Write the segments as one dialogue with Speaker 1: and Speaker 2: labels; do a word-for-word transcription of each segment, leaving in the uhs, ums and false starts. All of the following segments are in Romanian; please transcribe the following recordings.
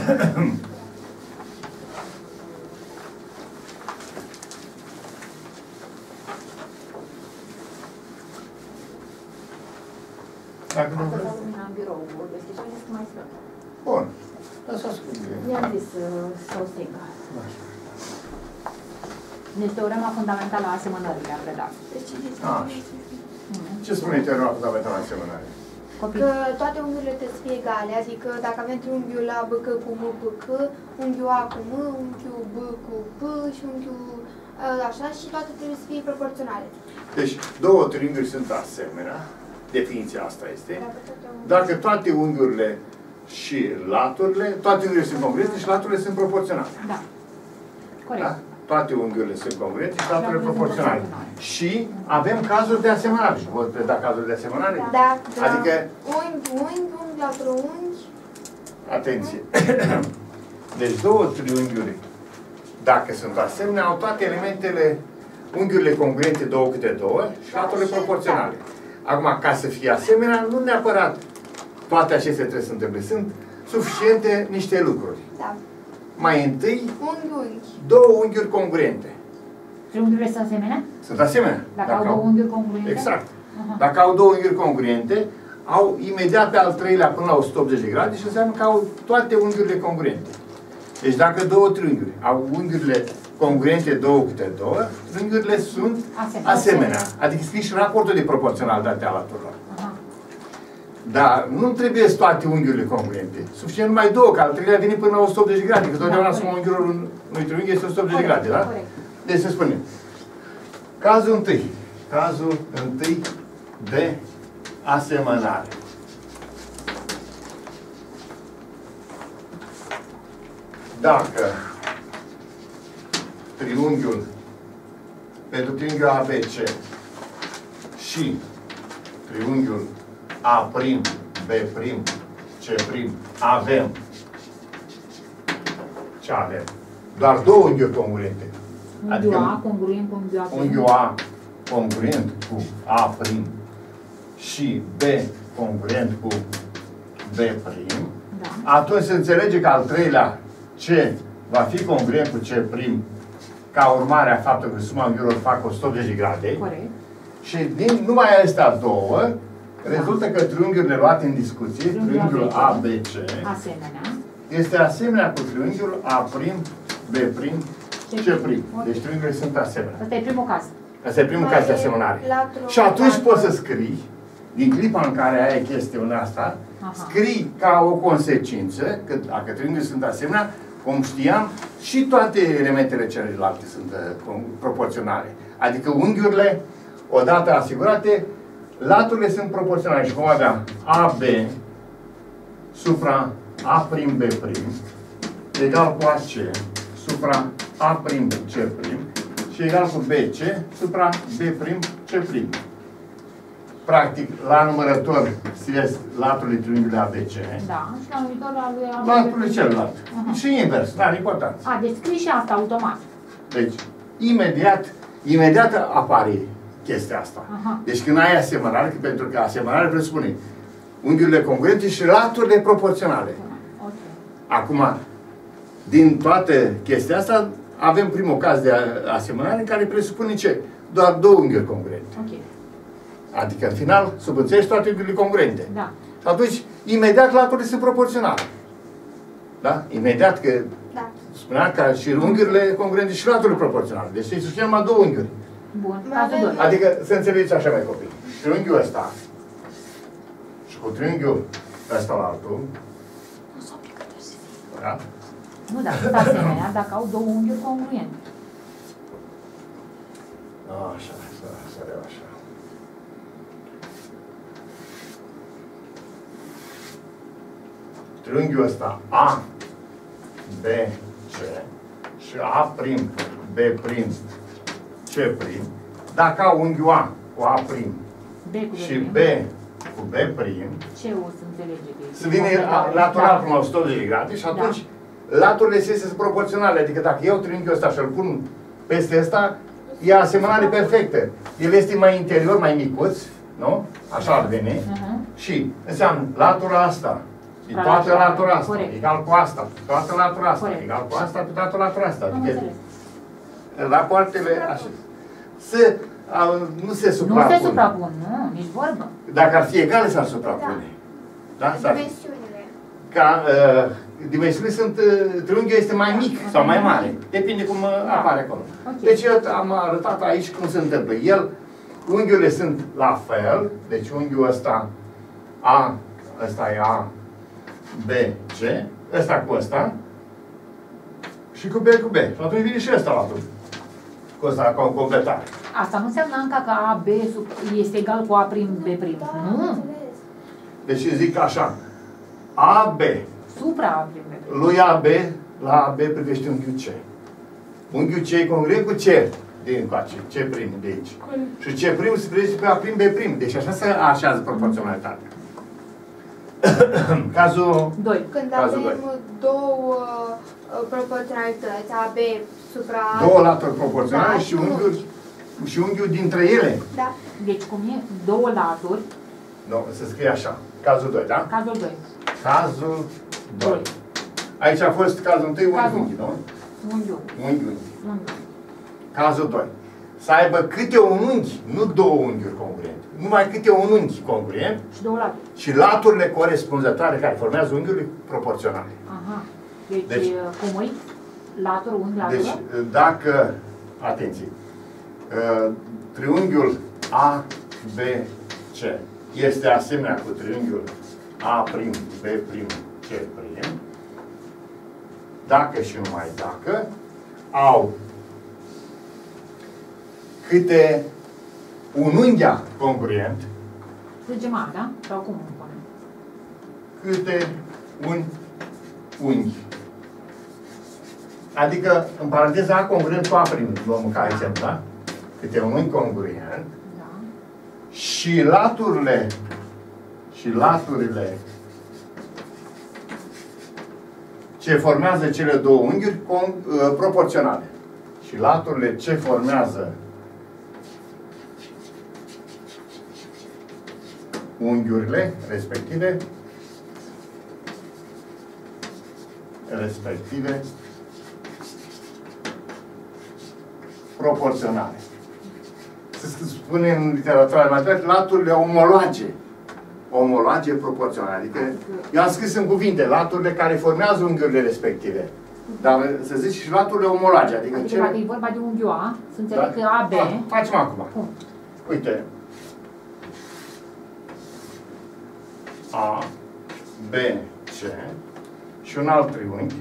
Speaker 1: Dacă nu
Speaker 2: Asta
Speaker 1: vreți.
Speaker 2: s-a luminat în birou, vorbesc și mai mai stăm.
Speaker 1: Bun. Lăsați cum e.
Speaker 2: I-am zis să o stingă. Deci teorema fundamentală a asemănării le-am predat.
Speaker 1: Așa. Ce spune teorema fundamentală a asemănării?
Speaker 3: Că toate unghiurile trebuie să fie egale, adică dacă avem triunghiul A B C cu M P C, unghiul A cu M, unghiul B cu P și unghiul așa și toate trebuie să fie proporționale.
Speaker 1: Deci, două triunghiuri sunt asemenea, definiția asta este, dacă toate unghiurile și laturile, toate unghiurile sunt congruente și laturile sunt proporționale.
Speaker 2: Da. Corect.
Speaker 1: Da? Toate unghiurile sunt congruente și laturile proporționale. Și avem cazuri de asemănare. Și vă preda cazuri de asemănare?
Speaker 3: Da, da.
Speaker 1: Adică,
Speaker 3: unghi, unghi, unghi, latură, unghi.
Speaker 1: atenție. Deci două triunghiuri, dacă sunt asemenea, au toate elementele, unghiurile congruente două câte două și laturile proporționale. Acum, ca să fie asemenea, nu neapărat toate acestea trebuie să se întâmple. Sunt suficiente niște lucruri.
Speaker 3: Da.
Speaker 1: Mai întâi,
Speaker 3: Unghi, unghi.
Speaker 1: două unghiuri congruente.
Speaker 2: Triunghiurile sunt asemenea?
Speaker 1: Sunt asemenea.
Speaker 2: Dacă, Dacă au două unghiuri congruente?
Speaker 1: Exact.
Speaker 2: Uh-huh.
Speaker 1: Dacă au două unghiuri congruente, au imediat pe al treilea până la o sută optzeci de grade și înseamnă că au toate unghiurile congruente. Deci dacă două triunghiuri au unghiurile congruente două câte două, triunghiurile sunt asemenea. asemenea. Adică scrie și raportul de proporționalitate a laturilor.
Speaker 2: Uh-huh.
Speaker 1: Dar nu trebuie toate unghiurile congruente. Suficient numai două, că al treilea vine până la o sută optzeci de grade, că totdeauna
Speaker 2: da,
Speaker 1: suma unghiurilor unui triunghi este o sută optzeci de grade, da?
Speaker 2: Corect.
Speaker 1: Deci să spunem. Cazul întâi. Cazul întâi de asemănare. Dacă triunghiul, pentru triunghiul A B C și triunghiul A', B', C' avem, ce avem? Doar două unghiuri congruente.
Speaker 2: Unghiul
Speaker 1: Adică
Speaker 2: A congruent cu unghiul A'.
Speaker 1: unghiul A congruent cu A' și B congruent cu B',
Speaker 2: Da.
Speaker 1: atunci se înțelege că al treilea C va fi congruent cu C' ca urmare a faptului că suma unghiurilor fac o sută optzeci de grade.
Speaker 2: Corect.
Speaker 1: Și din numai astea două, rezultă că triunghiurile luate în discuție, triunghiul A B C,
Speaker 2: Asemenea.
Speaker 1: este asemenea cu triunghiul A', B', C'. Deci triunghiurile sunt asemenea.
Speaker 2: Asta e primul caz.
Speaker 1: Asta e primul caz de asemănare. Și atunci poți să scrii, din clipa în care ai chestiunea asta,
Speaker 2: Aha.
Speaker 1: scrii ca o consecință, că dacă triunghiurile sunt asemenea, cum știam, și toate elementele celelalte sunt uh, proporționale. Adică unghiurile, odată asigurate, laturile sunt proporționale. Și cum aveam A B supra A', B' egal cu A C supra A' C' și egal cu B C supra B' C'. Practic, la numărător scrieți laturile triunghiului A B C.
Speaker 2: Da, și la numitor al lui A.
Speaker 1: Laturile celălalt.
Speaker 2: Uh-huh.
Speaker 1: Și invers, dar importanță.
Speaker 2: A, deci scrii și asta automat.
Speaker 1: Deci, imediat, imediat apare chestia asta.
Speaker 2: Aha.
Speaker 1: Deci când ai asemănare, că pentru că asemănare presupune unghiurile congruente și laturile proporționale.
Speaker 2: Ok.
Speaker 1: Acum, din toată chestia asta, avem primul caz de asemănare care presupune ce? Doar două unghiuri congruente.
Speaker 2: Ok.
Speaker 1: Adică, în final, subînțelegi toate unghiurile congruente.
Speaker 2: Da.
Speaker 1: Și atunci, imediat laturile sunt proporționale. Da? Imediat că
Speaker 3: Da.
Speaker 1: spunea că și unghiurile congruente și laturile proporționale. Deci se suficient numai două unghiuri.
Speaker 2: Bun. Cazul doi.
Speaker 1: Adică, să înțelegeți așa, mai copii. Triunghiul ăsta și cu triunghiul ăsta la altul. Da?
Speaker 2: Nu, dar sunt asemenea dacă au două unghiuri congruente.
Speaker 1: Așa, să, să reu așa. Triunghiul ăsta A, B, C și A', B', C', dacă au unghiul A cu A'
Speaker 2: B cu
Speaker 1: și B cu B',
Speaker 2: ce o să înțelege că
Speaker 1: se vine latural până la o sută optzeci de grade și atunci da. Laturile se sunt proporționale. Adică dacă iau triunghiul ăsta și îl pun peste ăsta, e asemănare perfectă. El este mai interior, mai micuț, nu? Așa ar veni. Uh-huh. Și înseamnă latura asta E toată latura asta,
Speaker 2: corect.
Speaker 1: egal cu asta, toată latura asta,
Speaker 2: Corect.
Speaker 1: egal cu asta, pe toată latura asta.
Speaker 2: Am
Speaker 1: Adică
Speaker 2: înțeles.
Speaker 1: rapoartele așa. Se, a, nu se
Speaker 2: Nu
Speaker 1: suprapun.
Speaker 2: se suprapun, nu, nici vorbă.
Speaker 1: Dacă ar fi egale, s-ar suprapune. Da? S-ar-
Speaker 3: Dimensiunile.
Speaker 1: Ca, uh, dimensiunile sunt, uh, triunghiul este mai mic sau mai mare. Depinde cum uh,
Speaker 2: Da.
Speaker 1: apare acolo.
Speaker 2: Ok.
Speaker 1: Deci eu am arătat aici cum se întâmplă. El, unghiurile sunt la fel, deci unghiul ăsta A, ăsta e A, B, C, ăsta cu ăsta și cu B cu B. Și atunci vine și ăsta la tur. Cu ăsta cu completare.
Speaker 2: Asta nu înseamnă încă că A, B sub- este egal cu A prim, B prim.
Speaker 3: Da,
Speaker 2: Nu.
Speaker 3: înțeles.
Speaker 1: Deci zic așa, A, B,
Speaker 2: Supra A prim, B prim.
Speaker 1: lui A B, la A B privește unghiul C. Unghiul C e congruent cu C din încoace, C prim de aici. Și C prim se privește pe A prim, B prim. Deci așa se așează proporționalitatea. Cazul
Speaker 2: doi.
Speaker 3: Când
Speaker 1: Cazul
Speaker 3: avem
Speaker 1: doi.
Speaker 3: două uh, proporționalități, A B supra A,
Speaker 1: două laturi proporționale
Speaker 3: Da,
Speaker 1: și
Speaker 3: și
Speaker 1: unghiul, și unghiul dintre ele.
Speaker 3: da,
Speaker 2: Deci cum e? Două laturi.
Speaker 1: Nu, se scrie așa. Cazul doi, da?
Speaker 2: Cazul doi.
Speaker 1: Cazul doi.
Speaker 2: Doi.
Speaker 1: Aici a fost cazul întâi, unghi,
Speaker 2: Cazul.
Speaker 1: unghi, nu?
Speaker 2: Unghiul.
Speaker 1: Unghi, unghi.
Speaker 2: Unghiul.
Speaker 1: Cazul doi. Să aibă câte un unghi, nu două unghiuri congruente, numai câte un unghi congruent
Speaker 2: Și două laturi.
Speaker 1: și laturile corespunzătoare care formează unghiurile proporționale.
Speaker 2: Aha. Deci,
Speaker 1: Deci-
Speaker 2: deci cum îi? Latură, unghi, latură?
Speaker 1: Deci, dacă, atenție, uh, triunghiul A B C este asemenea cu triunghiul A', B', C', dacă și numai dacă au câte un unghia congruent,
Speaker 2: Zicem A, da? Sau cum îmi punem?
Speaker 1: câte un unghi. Adică, în paranteză, A congruent cu A', luăm ca exemplu, da? Câte un unghi congruent
Speaker 2: Da.
Speaker 1: și laturile și laturile ce formează cele două unghiuri com, uh, proporționale. Și laturile ce formează unghiurile respective respective proporționale. Se spune în literatura de matematică laturile omologe. Omologe proporționale. Adică, eu am scris în cuvinte, laturile care formează unghiurile respective. Dar să zici și laturile omologe. Adică,
Speaker 2: Adică
Speaker 1: cele...
Speaker 2: dacă e vorba de unghiul A, să înțeleg
Speaker 1: Da.
Speaker 2: că A, B...
Speaker 1: Ah, facem acum.
Speaker 2: Cum?
Speaker 1: Uite. A, B, C și un alt triunghi.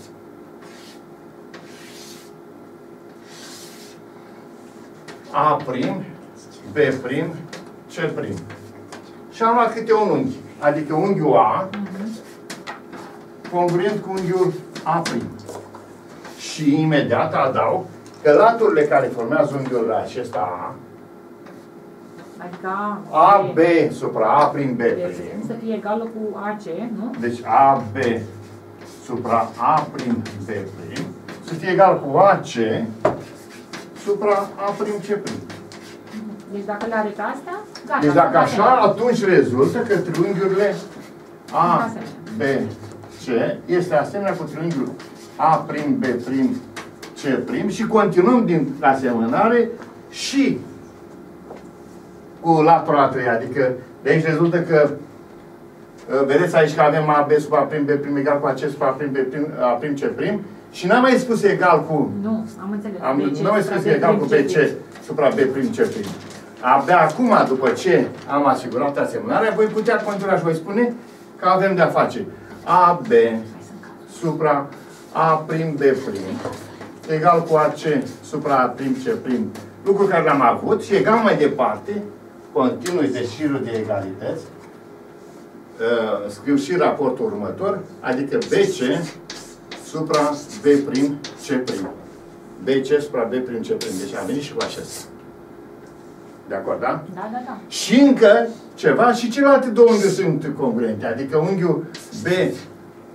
Speaker 1: A', B', C'. Și am luat câte un unghi. Adică unghiul A, congruent cu unghiul A'. Și imediat adaug că laturile care formează unghiul acesta A,
Speaker 2: Adică A,
Speaker 1: A, B supra A', B',
Speaker 2: B să fie egală cu A C, nu?
Speaker 1: deci A, B supra A', B', să fie egal cu A, C supra A', C'.
Speaker 2: Deci dacă le arăt astea, gata.
Speaker 1: Deci dacă așa,
Speaker 2: gata.
Speaker 1: atunci rezultă că triunghiurile A, B, C este asemenea cu triunghiul A', B', C' și continuăm din asemănare și cu latura a treia. Adică de aici rezultă că vedeți aici că avem A, B sub A', B' egal cu A, C sub A', B', A', C' și n-am mai spus egal cu
Speaker 2: Nu, am înțeles.
Speaker 1: am,
Speaker 2: B C
Speaker 1: nu am mai
Speaker 2: supra
Speaker 1: spus
Speaker 2: B
Speaker 1: egal cu B
Speaker 2: prim,
Speaker 1: C
Speaker 2: C'.
Speaker 1: supra B prim C prim. Abia acum, după ce am asigurat asemănarea, voi putea continua și voi spune că avem de-a face A B supra A prim B prim egal cu A C supra A prim C prim. Lucru care l-am avut și egal mai departe, continui de șirul de egalități, uh, scriu și raportul următor, adică B C supra B prim C prim. B C supra B prim C prim. Deci am venit și cu acesta. De acord, da?
Speaker 2: Da, da, da.
Speaker 1: Și încă ceva, și celelalte două unghiuri sunt congruente. Adică unghiul B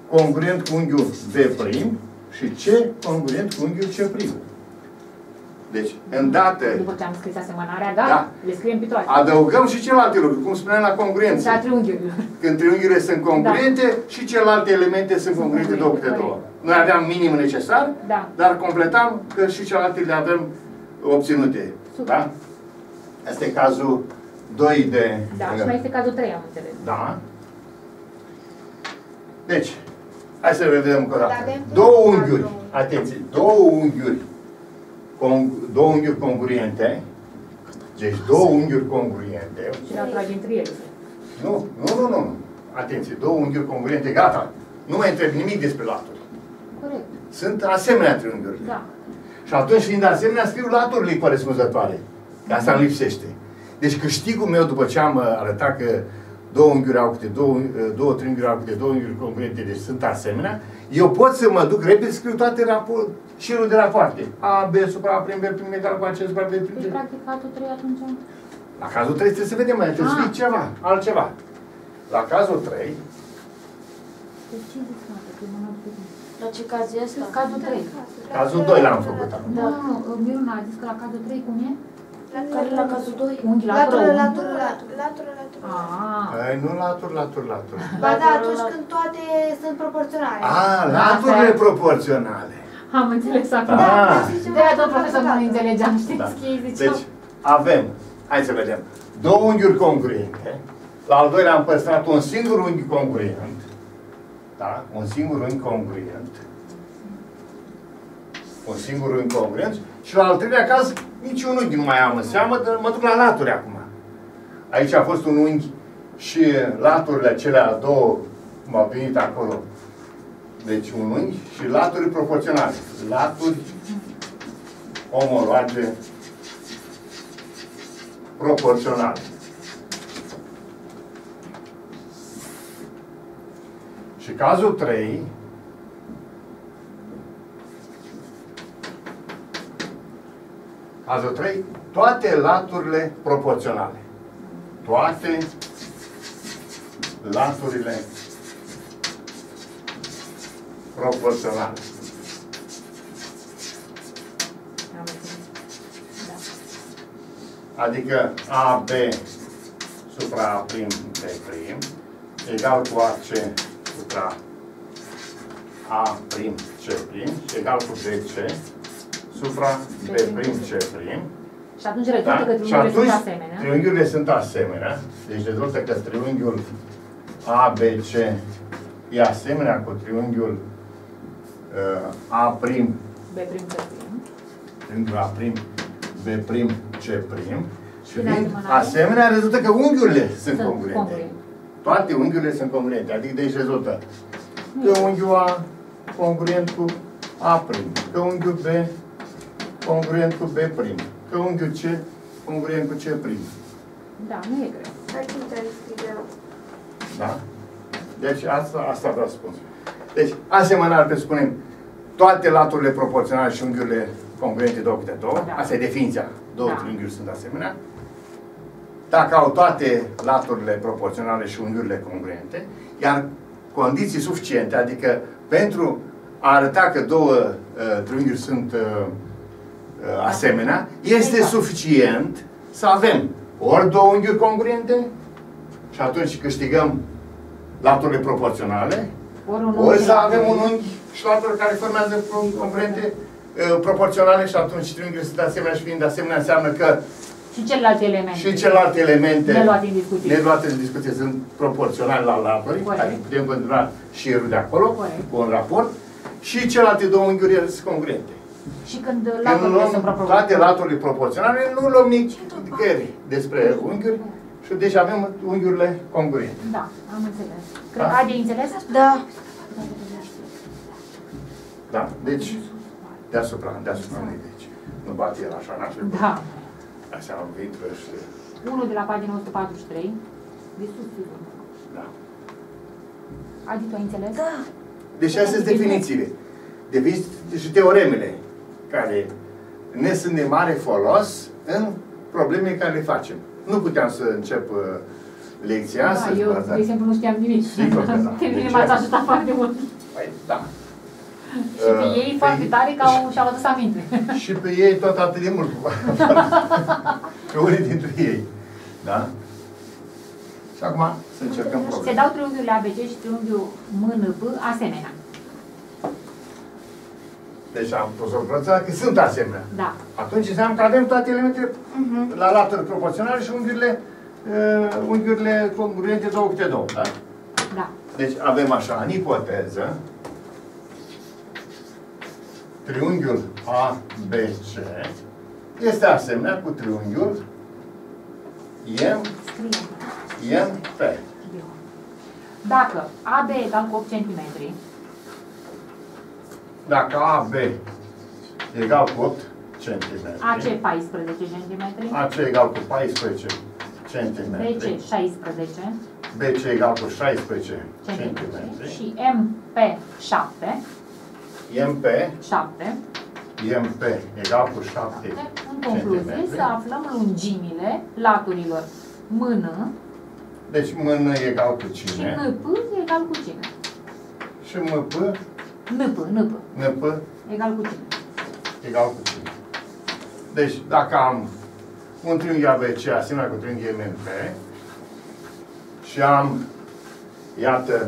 Speaker 1: congruent cu unghiul B prim și C congruent cu unghiul C prim. Deci, îndată...
Speaker 2: După ce am scris asemănarea, da,
Speaker 1: da,
Speaker 2: le scriem pe toate.
Speaker 1: adăugăm și celelalte lucruri, cum spuneam la congruență.
Speaker 2: Da, triunghiurile.
Speaker 1: Când triunghiurile sunt congruente, da, și celelalte elemente sunt congruente două câte două. Noi aveam minimul necesar,
Speaker 2: da,
Speaker 1: dar completam că și celelalte le avem obținute.
Speaker 2: Super.
Speaker 1: Da? Asta e cazul doi de...
Speaker 2: Da, și mai este cazul trei, am înțeles.
Speaker 1: Da. Deci, hai să vedem încă o dată.
Speaker 3: Da,
Speaker 1: Două unghiuri, atenție, două unghiuri, două unghiuri congruente, deci două unghiuri congruente.
Speaker 2: Și latura dintre ele.
Speaker 1: Nu, nu, nu, nu. Atenție, două unghiuri congruente, gata. Nu mai întreb nimic despre laturi.
Speaker 2: Corect.
Speaker 1: Sunt asemenea triunghiuri.
Speaker 2: Da.
Speaker 1: Și atunci, fiind asemenea, scriu laturile corespunzătoare. Că asta îmi lipsește. Deci câștigul meu, după ce am arătat că două unghiuri au câte două, două triunghiuri au câte două unghiuri congruente, deci sunt asemenea, eu pot să mă duc repede, scriu toate raport, șirul de rapoarte. A, B, supra, A, prim, B, prim, egal cu A, C, supra, B, prim,
Speaker 2: Deci,
Speaker 1: C.
Speaker 2: practic, cazul trei atunci...
Speaker 1: La cazul trei trebuie să vedem, mai trebuie să fie ceva, altceva. La cazul trei...
Speaker 2: Deci ce zici, mă, că mă n-am făcut?
Speaker 4: La ce caz e ăsta?
Speaker 2: Cazul trei.
Speaker 1: Cazul doi l-am făcut acum.
Speaker 2: Da, Miruna a zis că la cazul trei cum e?
Speaker 4: Care la cazul doi?
Speaker 2: Unghi,
Speaker 3: Latură,
Speaker 2: latură,
Speaker 3: latură, latură, latură, latură.
Speaker 2: Ah.
Speaker 1: Păi, nu laturi, laturi, laturi.
Speaker 3: Ba da, atunci când toate sunt proporționale.
Speaker 1: A, laturile proporționale.
Speaker 2: Am înțeles acum.
Speaker 1: Da.
Speaker 2: De-aia tot profesorul nu înțelegeam, știți?
Speaker 1: Da.
Speaker 2: Că ei ziceau.
Speaker 1: Deci, avem, hai să vedem, două unghiuri congruente. La al doilea am păstrat un singur unghi congruent. Da? Un singur unghi congruent. Un singur unghi congruent. Și la al treilea caz, nici un unghi nu mai am în seamă, dar mă duc la laturi acum. Aici a fost un unghi și laturile acelea două, cum au venit acolo. Deci un unghi și laturi proporționale. Laturi omologe proporționale. Și cazul trei, cazul trei, toate laturile proporționale. Toate laturile proporționale.
Speaker 2: Am înțeles. Da.
Speaker 1: Adică A B supra A prim B prim egal cu A C supra A prim C prim și egal cu B C supra B prim C prim.
Speaker 2: Și atunci rezultă că
Speaker 1: Și
Speaker 2: triunghiurile
Speaker 1: atunci
Speaker 2: sunt asemenea.
Speaker 1: triunghiurile sunt asemenea. Deci rezultă că triunghiul A B C e asemenea cu triunghiul uh, A prim
Speaker 2: B prim, C prim.
Speaker 1: triunghiul A prim B prim C prim. Și
Speaker 2: Fiind
Speaker 1: fiind
Speaker 2: asemănare,
Speaker 1: asemenea, rezultă că unghiurile sunt,
Speaker 2: sunt
Speaker 1: congruente.
Speaker 2: congruente.
Speaker 1: Toate unghiurile sunt congruente. Adică de aici rezultă că unghiul A congruent cu A prim, că unghiul B congruent cu B prim, că unghiul C congruent cu C prim.
Speaker 2: Da, nu e greu.
Speaker 3: Dar cum te-ai scris?
Speaker 1: Da? Deci asta, asta vreau să spun. Deci, asemănare presupunem toate laturile proporționale și unghiurile congruente două câte două.
Speaker 2: Da.
Speaker 1: Asta e definiția. Două
Speaker 2: Da.
Speaker 1: triunghiuri sunt asemenea. Dacă au toate laturile proporționale și unghiurile congruente, iar condiții suficiente, adică pentru a arăta că două uh, triunghiuri sunt uh, uh, asemenea, este
Speaker 2: exact.
Speaker 1: suficient să avem ori două unghiuri congruente și atunci câștigăm laturile proporționale,
Speaker 2: Ori, un
Speaker 1: ori
Speaker 2: unghi
Speaker 1: să
Speaker 2: la
Speaker 1: avem
Speaker 2: trei.
Speaker 1: un unghi și laturi care formează congruente uh, proporționale și atunci triunghiurile sunt asemenea și fiind asemenea înseamnă că
Speaker 2: Și celelalte elemente.
Speaker 1: și celelalte elemente
Speaker 2: neluate în discuție.
Speaker 1: neluate în discuție sunt proporționale la laturi,
Speaker 2: Corect.
Speaker 1: adică putem continua șirul de acolo
Speaker 2: Corect.
Speaker 1: cu un raport și celelalte două unghiuri sunt congruente.
Speaker 2: Și când
Speaker 1: Când
Speaker 2: laturile
Speaker 1: luăm
Speaker 2: sunt proporționale.
Speaker 1: toate laturile proporționale, nu luăm nici nicăieri despre unghiuri și deci avem unghiurile congruente.
Speaker 2: Da, am înțeles. Cred
Speaker 1: Da?
Speaker 2: că Adi, înțeles?
Speaker 4: Da.
Speaker 1: Da? Deci, deasupra, deasupra nu de aici. Nu bate el așa, n-aș fi.
Speaker 2: Da.
Speaker 1: Așa am venit și...
Speaker 2: Unul de la pagina o sută patruzeci și trei. De sus, sigur.
Speaker 1: Da.
Speaker 2: Adi, tu ai înțeles?
Speaker 4: Da.
Speaker 1: Deci astea sunt definițiile. Definiții și teoremele care ne sunt de mare folos în probleme care le facem. Nu puteam să încep uh, lecția
Speaker 2: Da,
Speaker 1: astăzi.
Speaker 2: eu,
Speaker 1: dar-
Speaker 2: de exemplu, nu știam nimic.
Speaker 1: Sigur că da.
Speaker 2: Pe mine
Speaker 1: Deci,
Speaker 2: m-ați ajutat foarte mult.
Speaker 1: Păi, da.
Speaker 2: Și pe ei foarte tare că au, și-au adus aminte.
Speaker 1: Și pe ei tot atât de mult. Pe unii dintre ei. Da? Și acum să încercăm
Speaker 2: Se
Speaker 1: problema.
Speaker 2: dau triunghiurile A B C și triunghiul M N B asemenea.
Speaker 1: Deci am pus o proporțională că sunt asemenea.
Speaker 2: Da.
Speaker 1: Atunci înseamnă că avem toate elementele
Speaker 3: Uh-huh.
Speaker 1: la laturi proporționale și unghiurile, uh, unghiurile congruente două câte două. Da?
Speaker 2: Da.
Speaker 1: Deci avem așa, în ipoteză, triunghiul A B C este asemenea cu triunghiul M
Speaker 2: Scrie.
Speaker 1: M P.
Speaker 2: Dacă A B egal cu opt centimetri,
Speaker 1: Dacă A B egal cu opt centimetri,
Speaker 2: A C paisprezece centimetri,
Speaker 1: A C egal cu paisprezece
Speaker 2: B
Speaker 1: centimetri,
Speaker 2: C șaisprezece
Speaker 1: B C egal cu șaisprezece
Speaker 2: centimetri
Speaker 1: centimetri,
Speaker 2: și M P șapte,
Speaker 1: M P,
Speaker 2: șapte,
Speaker 1: M P egal cu șapte
Speaker 2: în concluzie
Speaker 1: centimetri.
Speaker 2: să aflăm lungimile laturilor mână
Speaker 1: Deci mână egal cu
Speaker 2: și
Speaker 1: cine?
Speaker 2: N P egal cu cine?
Speaker 1: Și M P,
Speaker 2: N P, N P
Speaker 1: N P
Speaker 2: egal cu cine?
Speaker 1: egal cu cine? Deci dacă am un triunghi A B C asemenea cu triunghi M N P și am, iată,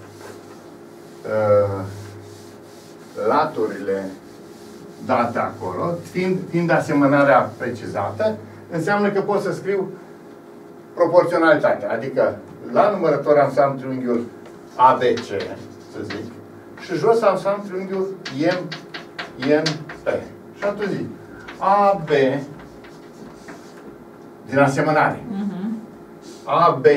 Speaker 1: uh, laturile date acolo, fiind, fiind asemănarea precizată, înseamnă că pot să scriu proporționalitatea. Adică la numărător am să am triunghiul A B C, să zic, și jos am să am triunghiul M N P. Și atunci zic, A B din asemănare.
Speaker 2: Mhm.
Speaker 1: A B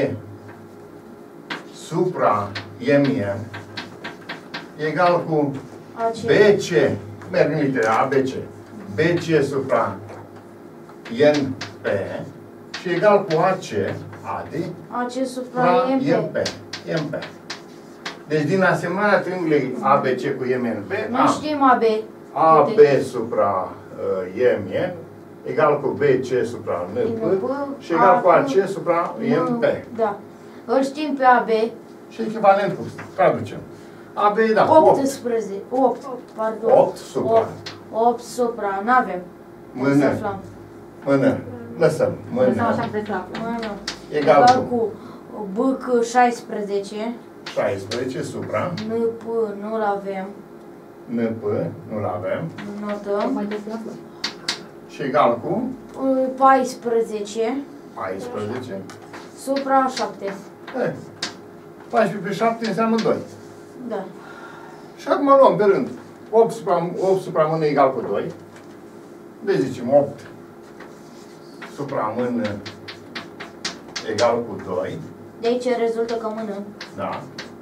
Speaker 1: supra M N egal cu
Speaker 4: A C.
Speaker 1: B C, merg în litere A, B C, B C supra N P și egal cu A C, Adi,
Speaker 4: A C supra
Speaker 1: supra
Speaker 4: M
Speaker 1: M
Speaker 4: P.
Speaker 1: P. M P. Deci din asemănarea triunghiului A B C cu M N P,
Speaker 4: Noi
Speaker 1: am
Speaker 4: știm A B.
Speaker 1: A B
Speaker 4: Uite.
Speaker 1: supra uh, M N egal cu B C supra N P
Speaker 4: N P,
Speaker 1: și egal cu A C
Speaker 4: A
Speaker 1: supra M P.
Speaker 4: Da. Îl știm pe A B.
Speaker 1: Și echivalent cu traducem. A B, da, opt.
Speaker 4: optsprezece. opt. Pardon.
Speaker 1: opt supra.
Speaker 4: opt supra. N-avem.
Speaker 1: Mână.
Speaker 4: Să aflăm.
Speaker 1: Mână. Lăsăm.
Speaker 2: Lăsăm așa
Speaker 1: Mână.
Speaker 2: de la
Speaker 4: Mână.
Speaker 1: Egal
Speaker 4: Egal
Speaker 1: cu
Speaker 4: cu B C șaisprezece.
Speaker 1: șaisprezece supra.
Speaker 4: N P nu-l avem.
Speaker 1: N P, nu-l avem.
Speaker 4: Notăm.
Speaker 2: mai trebuie să aflăm.
Speaker 1: Și egal cu
Speaker 4: paisprezece.
Speaker 1: paisprezece.
Speaker 4: Supra șapte.
Speaker 1: Eh, paisprezece pe șapte înseamnă doi.
Speaker 4: Da.
Speaker 1: Și acum luăm pe rând. opt supra, opt supra mână egal cu doi. Deci zicem opt supra mână egal cu doi.
Speaker 4: De aici rezultă că mână.
Speaker 1: Da.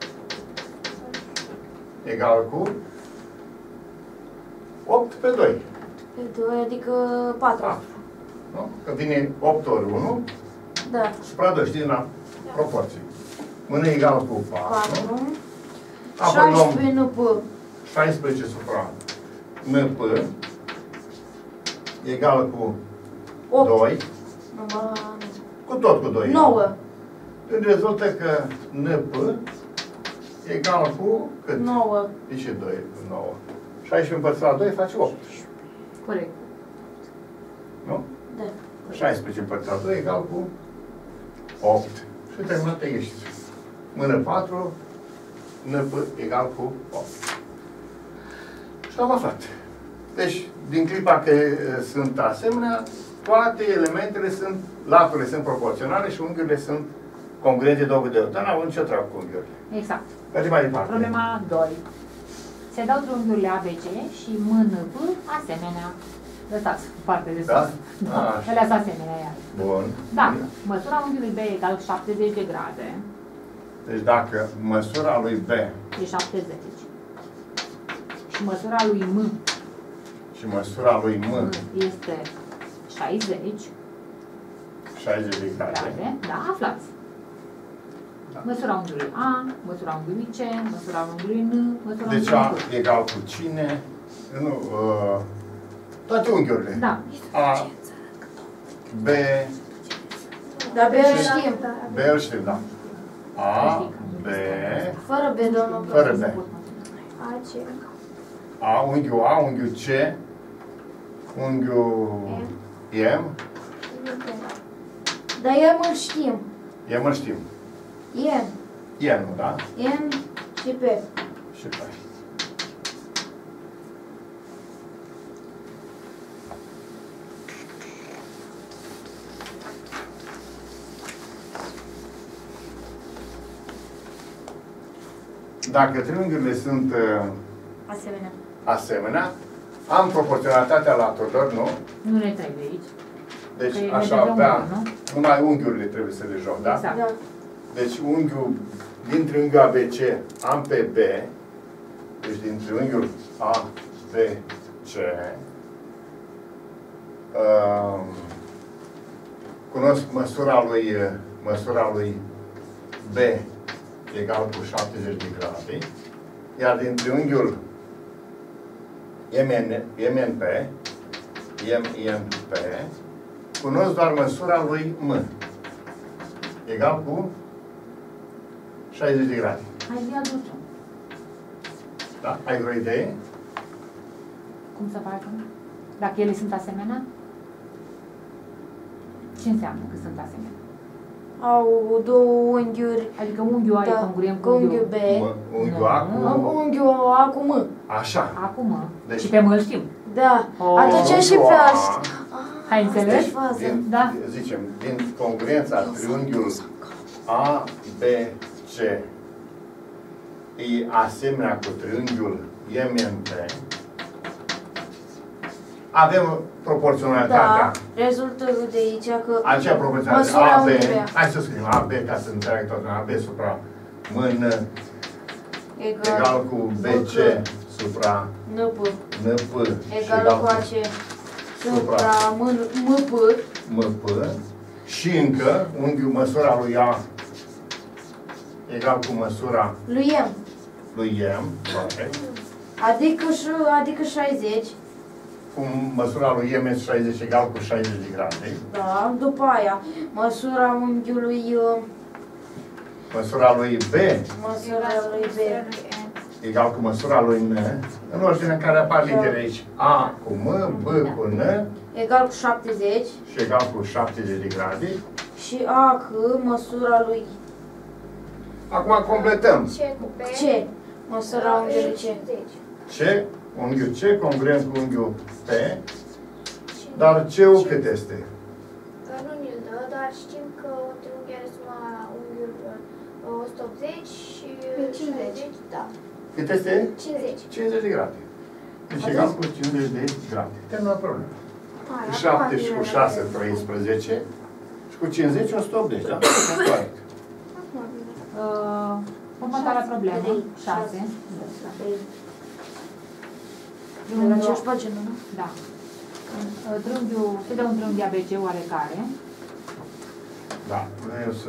Speaker 1: Egal cu opt pe doi.
Speaker 4: Pe doi, adică patru.
Speaker 1: patru. Nu? Că vine opt ori unu
Speaker 4: Da.
Speaker 1: supra doi, știi, la proporție. Mână egal cu patru.
Speaker 4: patru.
Speaker 1: Apoi luăm
Speaker 4: șaisprezece N P.
Speaker 1: șaisprezece supra N P egal cu
Speaker 4: opt.
Speaker 1: doi.
Speaker 4: Nu, ba,
Speaker 1: Cu tot cu doi.
Speaker 4: nouă.
Speaker 1: Când rezultă că N P egal cu cât?
Speaker 4: nouă.
Speaker 1: E și doi cu nouă. șaisprezece împărțit la doi face opt.
Speaker 2: Corect.
Speaker 1: Nu?
Speaker 4: Da.
Speaker 1: șaisprezece împărțit la doi egal cu opt. Și terminat ești. Mână patru, N P egal cu opt. Și am aflat. Deci, din clipa că e, sunt asemenea, toate elementele sunt, laturile sunt proporționale și unghiurile sunt congruente două de două. Dar n-au nicio treabă cu unghiurile.
Speaker 2: Exact.
Speaker 1: Mergem mai departe.
Speaker 2: Problema doi. Se dau triunghiurile A B C și M N P asemenea. Lăsați parte de sus.
Speaker 1: Da?
Speaker 2: Da.
Speaker 1: Așa.
Speaker 2: Ele sunt asemenea iar.
Speaker 1: Bun.
Speaker 2: Dacă măsura unghiului B egal șaptezeci de grade,
Speaker 1: Deci dacă măsura lui B
Speaker 2: e șaptezeci. Și măsura lui M
Speaker 1: și măsura lui M
Speaker 2: este șaizeci
Speaker 1: șaizeci de grade,
Speaker 2: grade, da, aflați.
Speaker 1: Da.
Speaker 2: Măsura unghiului A, măsura unghiului C, măsura unghiului N, măsura
Speaker 1: deci
Speaker 2: unghiului
Speaker 1: A
Speaker 2: P.
Speaker 1: egal cu cine? Nu, uh, toate unghiurile.
Speaker 2: Da.
Speaker 1: A, B,
Speaker 4: Dar B îl
Speaker 1: Și-
Speaker 4: știm.
Speaker 1: B îl știm, da. A, B,
Speaker 4: Fără B, domnul
Speaker 1: Fără
Speaker 4: profesor.
Speaker 1: B.
Speaker 3: A C.
Speaker 1: A, unghiul A, unghiul C, unghiul M.
Speaker 4: Dar M îl știm.
Speaker 1: M îl știm.
Speaker 4: N.
Speaker 1: N, da?
Speaker 4: N și P.
Speaker 1: Și P. Dacă triunghiurile sunt uh,
Speaker 2: Asemenea.
Speaker 1: asemenea, am proporționalitatea laturilor, nu?
Speaker 2: Nu ne trebuie aici.
Speaker 1: Deci
Speaker 2: Că e
Speaker 1: aș
Speaker 2: vedem
Speaker 1: avea,
Speaker 2: unul, nu?
Speaker 1: numai unghiurile trebuie să le joc, da?
Speaker 2: Exact.
Speaker 4: Da.
Speaker 1: Deci unghiul, din triunghiul A B C am pe B, deci din triunghiul A B C, uh, cunosc măsura lui, măsura lui B egal cu șaptezeci de grade, iar din triunghiul M N P, M N P, cunosc doar măsura lui M, egal cu șaizeci de grade.
Speaker 2: Hai să-i aducem.
Speaker 1: Da? Ai vreo idee?
Speaker 2: Cum să facă? Dacă ele sunt asemenea? Ce înseamnă că sunt asemenea?
Speaker 4: Au două unghiuri.
Speaker 2: Adică unghiul A e
Speaker 4: Da,
Speaker 2: congruent cu
Speaker 4: unghiul
Speaker 2: unghiul
Speaker 4: B.
Speaker 1: Mă- Unghiul A cu...
Speaker 4: Unghiul A cu M.
Speaker 1: Așa.
Speaker 2: Acum.
Speaker 1: Deci-
Speaker 2: Și pe mă știm.
Speaker 4: Da.
Speaker 2: Oh.
Speaker 4: Atunci și
Speaker 1: Unghiul
Speaker 4: pe
Speaker 1: A,
Speaker 4: asta.
Speaker 2: Hai înțeles?
Speaker 4: Asta e faza.
Speaker 1: Din,
Speaker 2: Da.
Speaker 1: Zicem, din congruența triunghiul A B C e asemenea cu triunghiul M N P, avem proporționalitatea.
Speaker 4: Da. Rezultă de aici că
Speaker 1: Aceea proporționalitate
Speaker 4: măsura
Speaker 1: A B,
Speaker 4: unghiului A.
Speaker 1: hai să scriem A B ca să înțeleg toată A B supra mână
Speaker 4: egal,
Speaker 1: egal cu B C supra
Speaker 4: N P.
Speaker 1: N P
Speaker 4: Egal cu A C supra M P.
Speaker 1: M P și încă unghiul măsura lui A egal cu măsura
Speaker 4: Lui M.
Speaker 1: lui M, corect.
Speaker 4: Adică, adică șaizeci.
Speaker 1: Cu măsura lui M șaizeci egal cu șaizeci de grade.
Speaker 4: Da. După aia, măsura unghiului, uh,
Speaker 1: Măsura lui B
Speaker 4: măsura lui B.
Speaker 1: egal cu măsura lui N, în ordine în care apar litere aici. A cu M, B cu N
Speaker 4: Egal cu șaptezeci.
Speaker 1: și egal cu șaptezeci de grade.
Speaker 4: Și A C, măsura lui
Speaker 1: Acum completăm.
Speaker 3: C cu P.
Speaker 4: C. Măsura unghiului C.
Speaker 1: C, unghiul C, congruent cu unghiul P, dar C-ul cât este?
Speaker 3: Nu ni-l dă, dar știm că o triunghi are suma unghiul uh, o sută optzeci și cincizeci. Da.
Speaker 1: Cât este?
Speaker 3: cincizeci.
Speaker 1: cincizeci de grade. Deci egal cu cincizeci de grade. Termină problema.
Speaker 3: Hai,
Speaker 1: șapte
Speaker 3: acum
Speaker 1: și cu
Speaker 3: vine
Speaker 1: șase,
Speaker 3: la-
Speaker 1: treisprezece. Și cu cincizeci, o sută optzeci, da? Corect.
Speaker 3: Acum vine.
Speaker 2: Uh, următoarea problemă. șase.
Speaker 4: De la aceeași pagină, nu?
Speaker 2: Da. Uh, Triunghiul, se dă un triunghi A B C oarecare.
Speaker 1: Da. Vreau să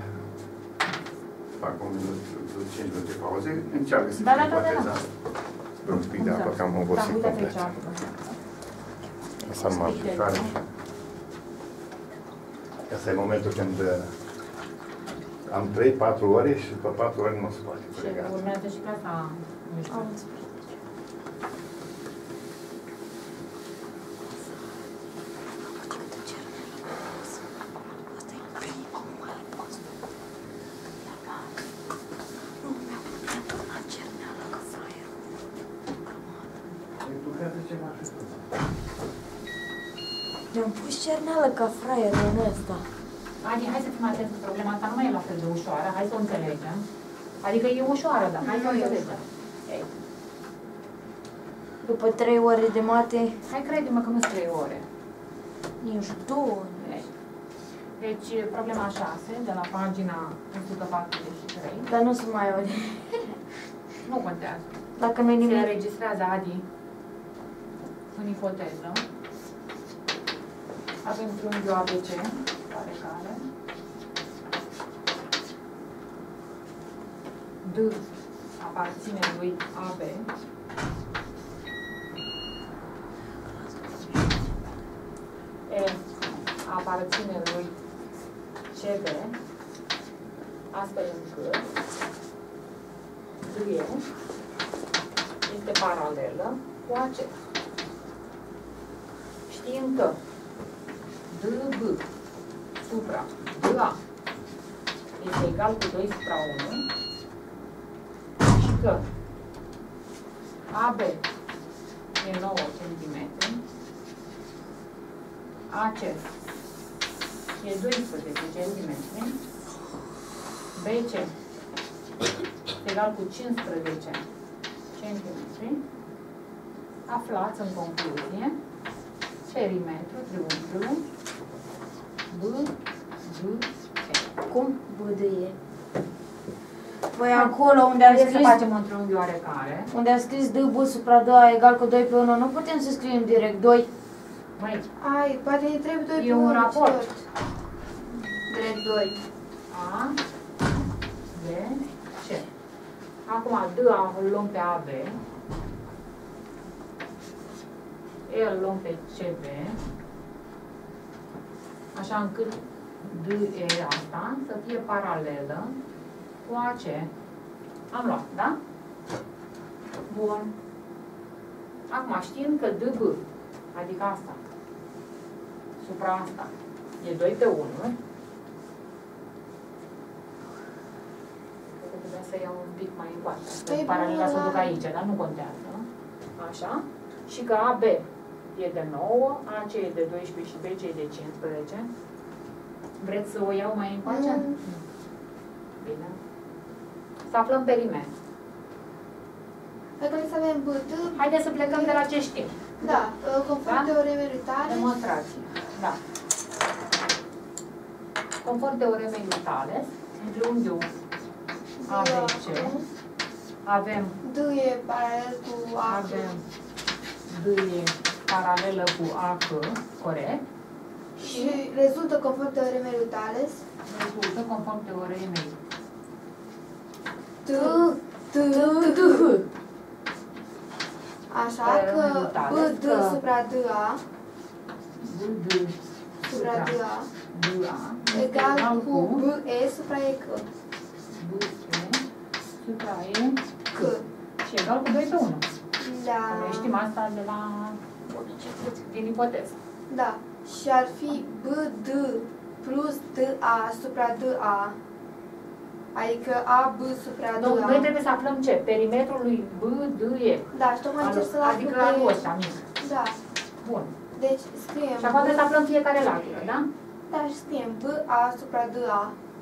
Speaker 1: fac un minut, cinci minute pauze. Încearcă să
Speaker 2: Da,
Speaker 1: fie
Speaker 2: da, da, da,
Speaker 1: ipoteza.
Speaker 2: da.
Speaker 1: Un pic de apă, că am
Speaker 2: Da,
Speaker 1: obosit
Speaker 2: uite
Speaker 1: complet.
Speaker 2: aici.
Speaker 1: Să mă aplicare. Asta e momentul când uh, am trei patru ore și după patru ore nu se poate.
Speaker 2: Și
Speaker 1: Legat.
Speaker 2: urmează și clasa mișto.
Speaker 4: Am înțeles. Mi-am pus cerneală ca fraierul în ăsta.
Speaker 2: Adi, hai să fim atenți cu problema asta, nu mai e la fel de ușoară, hai să o înțelegem. Adică e ușoară, dar hai să o
Speaker 3: Nu e
Speaker 2: înțelegem. Ei,
Speaker 4: După trei ore de mate,
Speaker 2: hai crede-mă că nu sunt trei ore.
Speaker 4: nici două.
Speaker 2: Ei. Deci, problema șase, de la pagina o sută patruzeci și trei,
Speaker 4: Dar nu se mai aude.
Speaker 2: nu contează.
Speaker 4: Dacă nu-i
Speaker 2: Se
Speaker 4: nimic.
Speaker 2: înregistrează, Adi, în ipoteză. Avem triunghiul A B C, oarecare. D aparține lui A B. E aparține lui C B, astfel încât D este paralelă cu acesta. Știm că D B supra D A este egal cu doi supra unu și că A B e nouă centimetri, A C e doisprezece centimetri, B C este egal cu cincisprezece centimetri, aflați în concluzie perimetrul triunghiului B D C.
Speaker 4: Cum? B D E. Păi acolo unde a
Speaker 2: Trebuie
Speaker 4: scris,
Speaker 2: să facem un triunghi oarecare.
Speaker 4: unde a scris D B supra D A egal cu doi pe unu, nu putem să scriem direct doi.
Speaker 2: Măi,
Speaker 3: Ai, poate îi trebuie doi
Speaker 2: E
Speaker 3: pe
Speaker 2: un
Speaker 3: unu,
Speaker 2: raport.
Speaker 3: tot. Drept doi.
Speaker 2: A, B, C. Acum D A îl luăm pe A B. E îl luăm pe C B. Așa încât D E asta să fie paralelă cu A C. Am luat, da? Bun. Acum știm că D B, adică asta, supra asta, e doi pe unu. Cred că trebuie să iau un pic mai încoace.
Speaker 3: Păi,
Speaker 2: Paralela să o
Speaker 3: bun,
Speaker 2: duc
Speaker 3: da.
Speaker 2: aici, dar nu contează. Așa. Și că A B e de nouă, A C e de doisprezece și B C e de cincisprezece. Vreți să o iau mai încoace?
Speaker 3: Mm.
Speaker 2: Bine. Să aflăm perimetru.
Speaker 3: Dacă vrei să avem B D,
Speaker 2: Haideți să plecăm de la ce știm.
Speaker 3: da, conform
Speaker 2: Da?
Speaker 3: teoremei tale,
Speaker 2: Demonstrație. Da. Conform teoremei lui Thales, în triunghiul A B C avem,
Speaker 3: D e paralel cu A.
Speaker 2: avem D e paralelă cu A C, corect?
Speaker 3: Și rezultă conform teoremei lui Thales,
Speaker 2: Rezultă conform teoremei
Speaker 3: D, D, D, așa că B D supra D A
Speaker 2: D D
Speaker 3: supra D A
Speaker 2: D A
Speaker 3: egal cu B E supra E C.
Speaker 2: B E supra E
Speaker 3: C.
Speaker 2: și egal cu doi pe unu.
Speaker 3: Da.
Speaker 2: Noi știm asta de la din ipoteză.
Speaker 3: Da. Și ar fi B D plus D A supra D A. Adică A B supra D
Speaker 2: Nu, noi
Speaker 3: A.
Speaker 2: trebuie să aflăm ce? Perimetrul lui B D E.
Speaker 3: Da, și tocmai încerc să-l aflu
Speaker 2: Adică
Speaker 3: pe...
Speaker 2: anul ăsta mic.
Speaker 3: Da.
Speaker 2: Bun.
Speaker 3: Deci scriem
Speaker 2: Și acum trebuie să aflăm fiecare latură, da?
Speaker 3: Da, și scriem B A supra D A.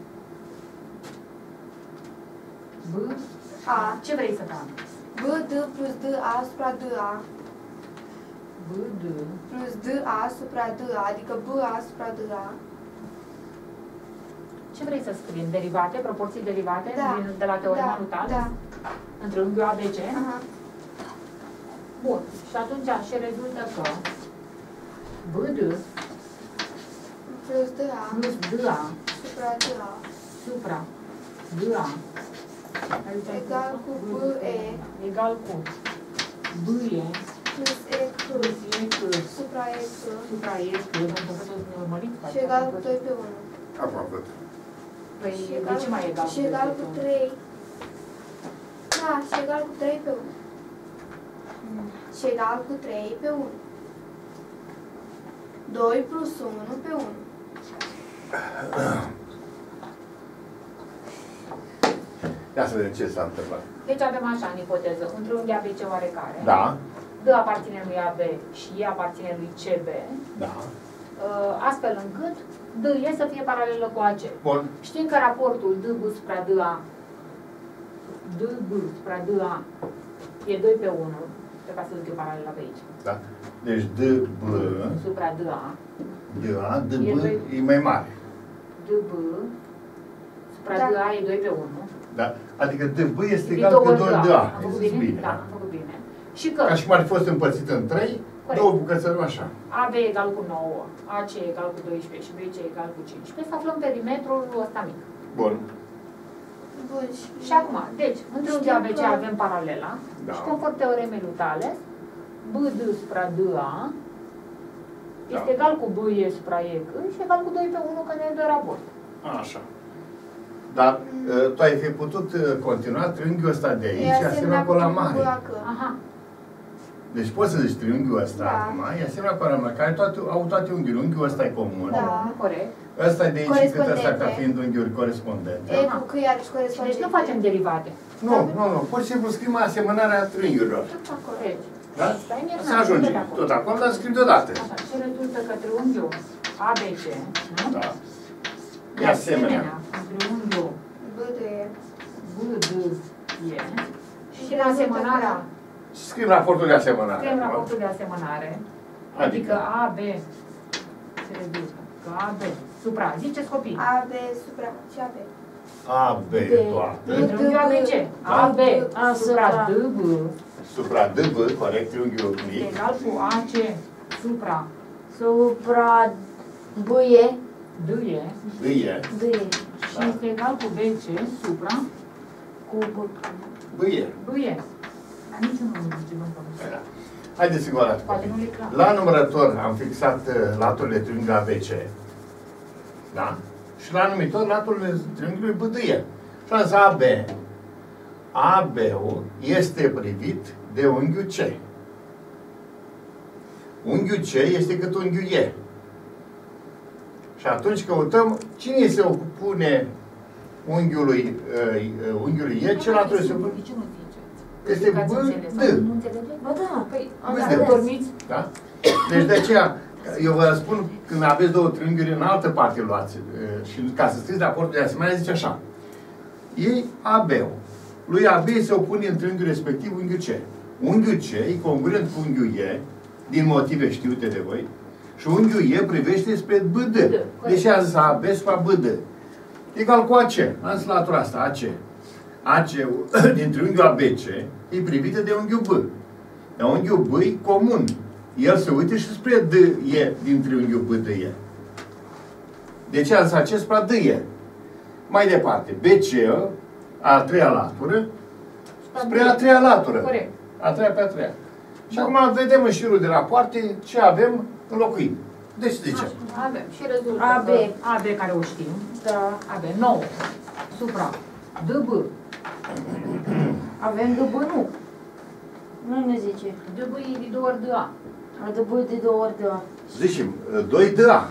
Speaker 2: B
Speaker 3: A.
Speaker 2: Ce vrei să fac?
Speaker 3: B D plus D A supra D A.
Speaker 2: B D
Speaker 3: Plus D A supra D A, adică B A supra D A.
Speaker 2: Ce vrei să scriem? Derivate? Proporții derivate?
Speaker 3: Da.
Speaker 2: Din, de la teorema
Speaker 3: Da,
Speaker 2: lui Thales?
Speaker 3: da.
Speaker 2: În triunghiul A B C?
Speaker 3: Aha.
Speaker 2: Bun. Și atunci și rezultă că B D
Speaker 3: Plus D A
Speaker 2: plus D A
Speaker 3: supra D A
Speaker 2: supra D A
Speaker 3: egal cu B E
Speaker 2: egal cu B E
Speaker 3: plus E C
Speaker 2: plus E C
Speaker 3: supra E C
Speaker 2: supra E C, domnul profesor, ne urmăriți?
Speaker 3: și egal cu doi pe unu.
Speaker 1: Aproape.
Speaker 2: Păi,
Speaker 3: Și
Speaker 2: de ce mai egal
Speaker 3: Și egal cu trei. Da, și egal cu trei pe unu. Și egal cu trei pe unu. doi plus unu pe unu.
Speaker 1: Ia să vedem ce s-a întâmplat.
Speaker 2: Deci avem așa în ipoteză, un triunghi A B C oarecare.
Speaker 1: Da,
Speaker 2: D aparține lui A B și E aparține lui C B,
Speaker 1: da.
Speaker 2: astfel încât D E să fie paralelă cu A C.
Speaker 1: Bun.
Speaker 2: Știm că raportul D B supra D A, D B supra D A e doi pe unu, trebuie să duc eu paralela pe aici.
Speaker 1: Da. Deci D B,
Speaker 2: Supra D A,
Speaker 1: D A, D
Speaker 2: E
Speaker 1: B
Speaker 2: doi.
Speaker 1: e mai mare.
Speaker 2: D B supra
Speaker 3: Da.
Speaker 2: D A e doi pe unu.
Speaker 1: Da? Adică D B este
Speaker 2: E
Speaker 1: egal
Speaker 2: două
Speaker 1: cu doi D A.
Speaker 2: Am făcut bine?
Speaker 1: Bine.
Speaker 2: Da, am făcut bine. Și că
Speaker 1: Ca și cum ar fi fost împărțit în trei,
Speaker 2: Corect.
Speaker 1: două bucățări așa.
Speaker 2: A B egal cu nouă, A C egal cu doisprezece și B C egal cu cincisprezece, să aflăm perimetrul ăsta mic.
Speaker 1: Bun.
Speaker 3: Bun.
Speaker 2: Și acum, deci, între un
Speaker 3: Știm
Speaker 2: A B C
Speaker 3: că-
Speaker 2: avem paralela
Speaker 1: Da.
Speaker 2: și conform teoremei lui Thales, B D supra D A este
Speaker 1: Da.
Speaker 2: egal cu B E supra E C și egal cu doi pe unu, că ne dă raport.
Speaker 1: Așa. Dar uh, tu ai fi putut uh, continua triunghiul ăsta de aici,
Speaker 3: E
Speaker 1: asemenea cu ăla mare.
Speaker 2: Aha.
Speaker 1: Deci poți să zici triunghiul ăsta,
Speaker 3: Da.
Speaker 1: acum, e asemenea cu ăla mare, care toate, au toate unghiuri. Unghiul ăsta e comun.
Speaker 3: Da.
Speaker 2: Corect.
Speaker 1: Ăsta e de aici cât ăsta ca
Speaker 3: Corespondente.
Speaker 1: fiind unghiuri corespondente.
Speaker 3: E cu că iarăși
Speaker 2: Deci
Speaker 3: corespondente.
Speaker 2: nu facem derivate.
Speaker 1: Nu, nu, nu. Pur și simplu scriem asemănarea triunghiurilor.
Speaker 2: Corect.
Speaker 1: Da?
Speaker 2: Stai, Mirna,
Speaker 1: Să ajungem.
Speaker 2: tot acolo.
Speaker 1: Tot acolo, dar scrim deodată.
Speaker 2: Așa, și rezultă că triunghiul A B C, nu?
Speaker 1: Da.
Speaker 2: De
Speaker 1: E asemenea.
Speaker 2: triunghiul
Speaker 3: B D E.
Speaker 2: B D E și de asemănarea,
Speaker 1: Și scrim raportul de asemănare.
Speaker 2: scriem raportul de asemănare,
Speaker 1: Adică?
Speaker 2: adică A B se rezultă că A B supra, ziceți copii,
Speaker 3: A, B, supra, și A, B.
Speaker 1: A, B,
Speaker 4: D.
Speaker 1: toate.
Speaker 2: triunghiul A B C, A B
Speaker 4: A
Speaker 2: supra
Speaker 4: supra.
Speaker 2: D B
Speaker 1: Supra D B, corect, triunghiul
Speaker 2: este
Speaker 1: mic.
Speaker 2: egal cu A C supra
Speaker 4: Supra B E.
Speaker 2: D E
Speaker 1: D E.
Speaker 4: D E.
Speaker 2: și este egal cu B C supra
Speaker 4: Cu B.
Speaker 1: B E.
Speaker 2: B E. Dar niciunul nu zice bun pământ.
Speaker 1: Da. Haideți încă o dată.
Speaker 2: Poate nu le clar.
Speaker 1: La numărător am fixat uh, laturile triunghiului A B C. Da? Și la numitor laturile triunghiului B D E. Și am zis A B. A B-ul este privit de unghiul C. Unghiul C este cât unghiul E. Și atunci căutăm cine se opune unghiului, uh, unghiului E, celălalt se opune.
Speaker 2: De ce nu zice?
Speaker 1: Este
Speaker 2: Că ați
Speaker 1: B,
Speaker 2: înțeles,
Speaker 1: D.
Speaker 2: sau Nu înțelegeți?
Speaker 4: Ba da.
Speaker 2: Păi,
Speaker 1: B,
Speaker 2: dacă
Speaker 1: D.
Speaker 2: dormiți,
Speaker 1: Da? Deci de aceea, eu vă spun, când aveți două triunghiuri în altă parte luați, uh, și ca să scrieți raportul de asemenea, zice așa. Ei A B-ul. Lui A B se opune în triunghiul respectiv unghiul C. Unghiul C e congruent cu unghiul E, din motive știute de voi, și unghiul E privește spre B D. Deci a zis A B supra B D. Egal cu A C. Am zis latura asta, A C. A C din triunghiul A B C e privită de unghiul B. Dar unghiul B e comun. El se uită și spre D E din triunghiul B D E. Deci a zis A C supra D E. Mai departe, B C, a treia latură, spre a treia latură.
Speaker 2: corect.
Speaker 1: A treia pe a treia. Și acum vedem în șirul de rapoarte ce avem înlocuit. Deci zicem.
Speaker 2: Așa, avem și rezultă
Speaker 4: A B.
Speaker 2: că A B care o știm,
Speaker 4: Da.
Speaker 2: avem nouă supra D B.
Speaker 4: Avem D B, nu. Nu ne zice.
Speaker 2: D B e de două ori D A.
Speaker 4: A D B de două ori de A.
Speaker 1: Zicem, doi D A.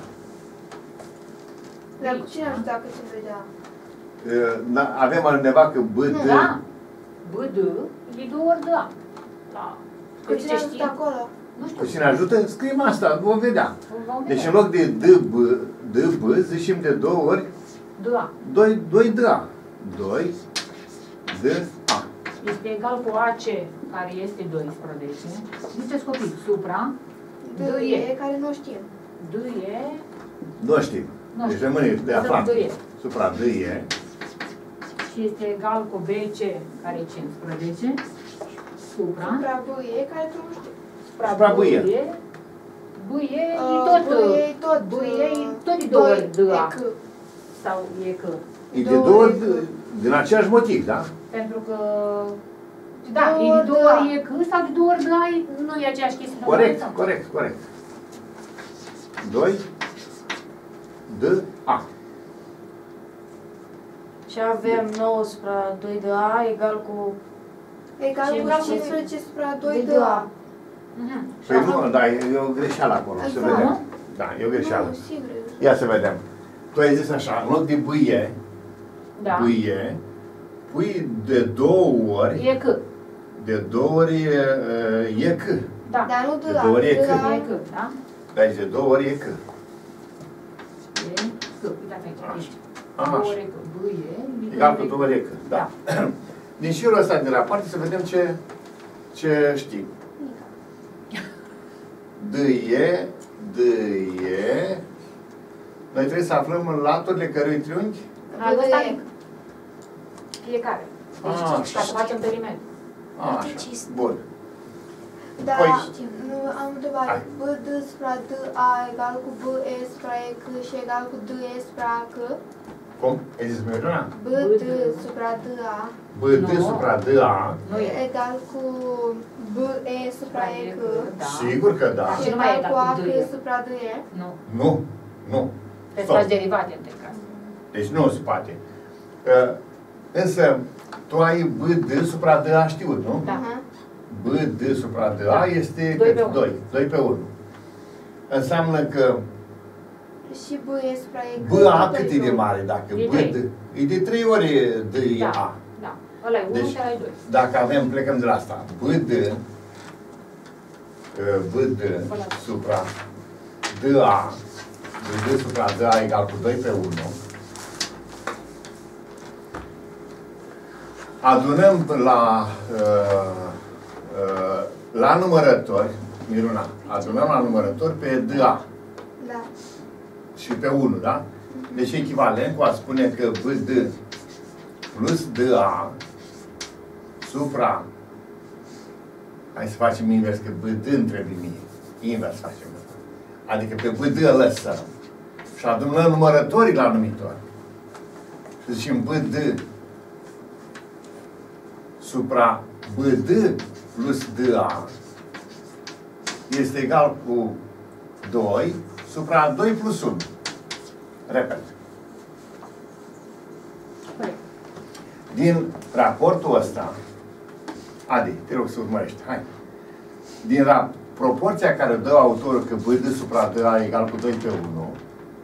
Speaker 3: Dar cu cine ajută dacă se vedea?
Speaker 1: Avem undeva că B D.
Speaker 2: Da. B D e de două ori D A. Da.
Speaker 3: Cu cine
Speaker 2: Ce
Speaker 3: ajută
Speaker 2: știm?
Speaker 3: acolo?
Speaker 2: Nu știu.
Speaker 1: Cu cine ajută? Scriem asta, vom vedea.
Speaker 2: Vom
Speaker 1: Deci
Speaker 2: vedea.
Speaker 1: în loc de D B, D B, zicem de două ori
Speaker 2: D A
Speaker 1: doi, doi D A. doi D A.
Speaker 2: este egal cu A C, care este doisprezece. Ziceți copii, supra
Speaker 3: D,
Speaker 2: D
Speaker 3: E,
Speaker 2: E.
Speaker 3: care nu știm.
Speaker 2: D E.
Speaker 1: Nu știm.
Speaker 2: Nu
Speaker 1: Deci
Speaker 2: știu.
Speaker 1: rămâne de aflat.
Speaker 2: D E.
Speaker 1: Supra D E.
Speaker 2: Și este egal cu B C, care e cincisprezece. Supra.
Speaker 3: Supra B, E, care tu nu știm.
Speaker 1: Supra B E.
Speaker 2: B E e
Speaker 3: Uh,
Speaker 2: tot.
Speaker 3: B, E, tot.
Speaker 2: B E e
Speaker 3: uh,
Speaker 2: tot de două
Speaker 3: doi,
Speaker 2: ori D A.
Speaker 3: E, C.
Speaker 2: Sau e că.
Speaker 1: E de
Speaker 3: Două
Speaker 1: două ori,
Speaker 3: ori D.
Speaker 1: din același motiv, da?
Speaker 2: Pentru că... Da,
Speaker 3: Două
Speaker 2: e de
Speaker 3: ori
Speaker 2: două
Speaker 3: D A.
Speaker 2: ori e că sau de două ori D A e- nu e aceeași chestie.
Speaker 1: Corect,
Speaker 2: Sau?
Speaker 1: corect, corect. doi D A.
Speaker 4: Și avem nouă supra doi de A egal cu...
Speaker 3: Egal cu
Speaker 2: Egal cu
Speaker 3: cincisprezece supra doi
Speaker 4: doi
Speaker 3: D
Speaker 4: de
Speaker 3: A.
Speaker 4: A.
Speaker 2: Mhm.
Speaker 1: Păi nu, da, e o greșeală acolo, să
Speaker 3: Exact.
Speaker 1: vedem. Da, e o greșeală.
Speaker 3: Nu, sigur.
Speaker 1: Ia să vedem. Tu ai zis așa, în loc de bâie,
Speaker 2: Da.
Speaker 1: bâie, pui de două ori,
Speaker 2: E că.
Speaker 1: de două ori e, e C.
Speaker 2: Da.
Speaker 3: Dar nu D
Speaker 1: De
Speaker 3: A.
Speaker 1: două ori e
Speaker 3: D
Speaker 1: C.
Speaker 3: A.
Speaker 2: E că, da?
Speaker 1: Dar de două ori e C.
Speaker 2: E că. Uitați aici.
Speaker 1: Așa.
Speaker 2: Aici.
Speaker 1: Am
Speaker 2: Două
Speaker 1: așa.
Speaker 2: ori e că. B e.
Speaker 1: Egal cu două ori e C. Da. Din șirul ăsta de rapoarte să vedem ce, ce știm. D E, D E. Noi trebuie să aflăm în laturile cărui triunghi?
Speaker 2: Al ăsta mic. Fiecare.
Speaker 1: Ah,
Speaker 2: Deci, ca să facem perimetru.
Speaker 1: A, așa. Bun.
Speaker 3: Da,
Speaker 1: Păi,
Speaker 3: nu, am întrebare.
Speaker 1: hai.
Speaker 3: B D supra D A egal cu B E supra E C și egal cu D E supra A C.
Speaker 1: Cum? Ai zis Miruna?
Speaker 3: B D supra D A
Speaker 1: B D
Speaker 2: Nu.
Speaker 1: supra D A.
Speaker 2: Nu e.
Speaker 3: egal cu B E supra E C
Speaker 2: Da.
Speaker 1: Sigur că da.
Speaker 2: Da.
Speaker 3: și
Speaker 2: Și nu mai e
Speaker 3: egal
Speaker 2: egal
Speaker 3: cu A
Speaker 2: cu
Speaker 3: C
Speaker 2: D E.
Speaker 3: supra D E.
Speaker 2: Nu.
Speaker 1: Nu, nu.
Speaker 2: Trebuie să
Speaker 1: Stop.
Speaker 2: faci derivate între caz.
Speaker 1: Deci nu se poate. Uh, însă, tu ai B D supra D A știut, nu?
Speaker 2: Da.
Speaker 1: B D supra D A
Speaker 2: Da.
Speaker 1: este
Speaker 2: doi pe unu.
Speaker 1: doi. doi pe unu. Înseamnă că
Speaker 3: Și B e supra E.
Speaker 1: B A cât e de mare? Dacă
Speaker 2: E
Speaker 1: B
Speaker 2: trei.
Speaker 1: D e de trei ori D E
Speaker 2: Da.
Speaker 1: A.
Speaker 2: Da. Ăla e unu
Speaker 1: Deci,
Speaker 2: și ăla e doi.
Speaker 1: dacă avem, plecăm de la asta. B D uh, B D supra D A, B D supra D A egal cu doi pe unu. Adunăm la uh, uh, la numărători, Miruna, adunăm la numărători pe D A
Speaker 3: Da.
Speaker 1: și pe unu, da? Deci echivalent cu a spune că B D plus D A supra, hai să facem invers, că B D îmi trebuie mie. Invers facem. Adică pe B D îl lăsăm. Și adunăm numărătorii la numitor. Și zicem B D supra B D plus D A este egal cu doi supra doi plus unu. Repet.
Speaker 2: Corect.
Speaker 1: Din raportul ăsta, Adi, te rog să urmărești, hai. Din rap proporția care dă autorul că B D supra D A egal cu doi pe unu,